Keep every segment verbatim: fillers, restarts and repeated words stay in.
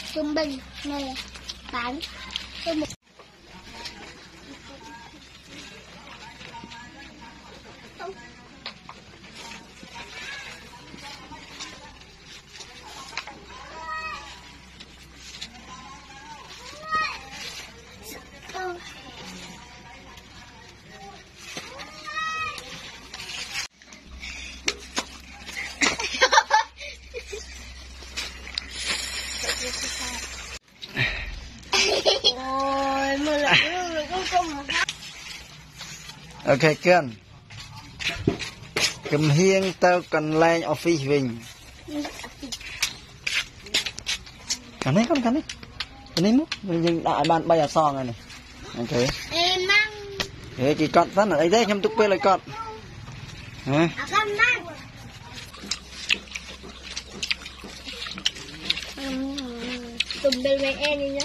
trung bình này bán cho một ok kiên cầm hiên tao cần lên office mình cái này con cái này cái này múc mình đại ban bay ở song này này ok em mang thế chỉ con rất là ấy đấy nhâm tục bê lại con hả con mang tùm bên với em đi nhá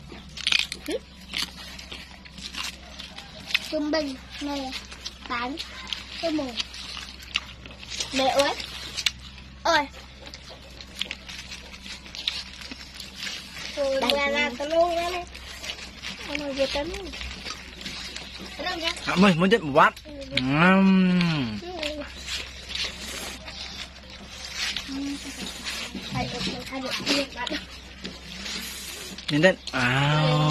trung bình này bán cho một mẹ ơi ơi rồi là là tao luôn đó này ông vừa tấn à, mới muốn chết một bát uhm. Nhìn đến à